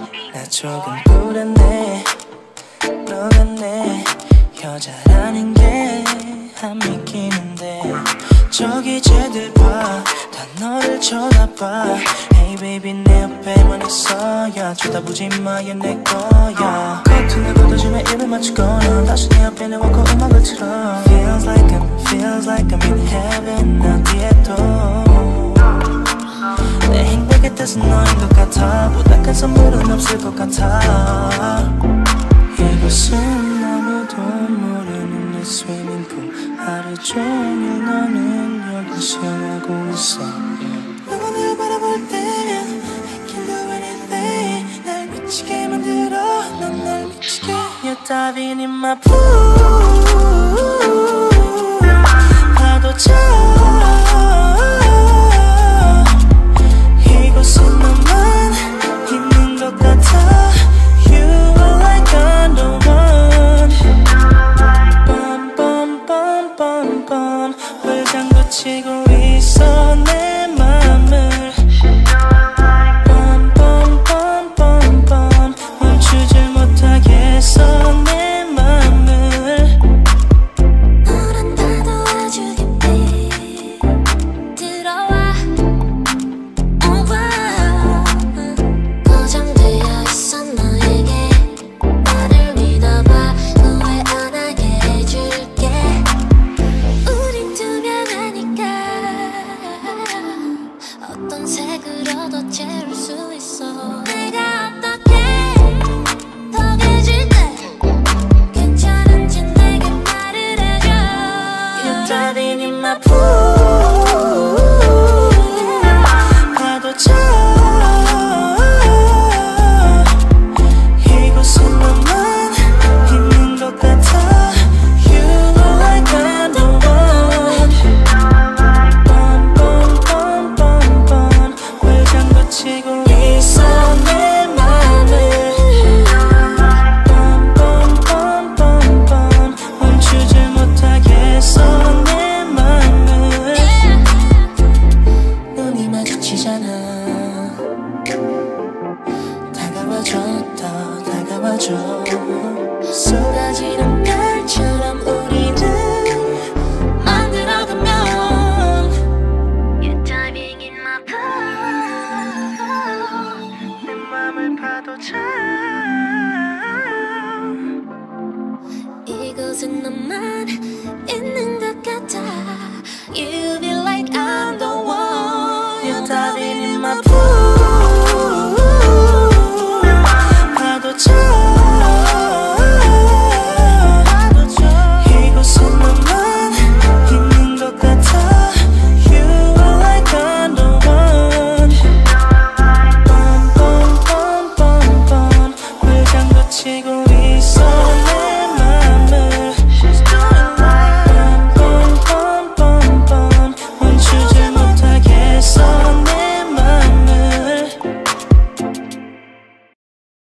나 조금 불안해. 너가 내 여자라는 게 안 믿기는데 저기 쟤들 봐, 다 너를 쳐다봐. Hey baby 내 옆에만 있어야 쳐다보지 마, 얘 내 거야. 커튼을 걷어주며 입을 맞추거나 다시 내 옆에 내놓고 음악을 틀어. Feels like I'm in heaven 어디에도 내 행복의 뜻은 너인 것 같아. 보다 큰 선물은 없을 것 같아. 이곳은 아무도 모르는 내 스위밍풀. 하루 종일 너는 여기 수영하고 있어. 너가 날 바라볼 때면 I can do anything. 날 미치게 만들어. 넌 날 미치게. You're diving in my pool. 파도쳐. 이곳은 너만 있는 것 같아. You are like I'm the one. Bum bum bum bum bum. 왜 잠그치고 있어 내 맘을. Bum bum bum bum bum. 멈추질 못하겠어 내 맘을. 너란 나도 아주 깊이 들어와. Oh wow. 고정되어 있어 너에게. 나를 믿어봐. 후회 안 하게 해줄게. 우린 투명하니까 어떤 색으로도 채울 수 있어. 내가 어떻게 더 깨질 때 괜찮은지 내게 말을 해줘. You're diving in my pool. 파도쳐. 이곳은 너만 있는 것 같아. You are like I'm the one. Bum bum bum bum bum. 왜 잠그치고 있어 내 맘을. Bum bum bum bum bum. 멈추질 못하겠어 내 맘을. 눈이 마주치잖아. 다가와줘 더 다가와줘. 쏟아지는 별처럼 우리는 만들어가면. You're diving in my pool. 내 맘을 파도쳐. 이곳은 너만 있는 것 같아. You feel like I'm the one. You're diving in my pool.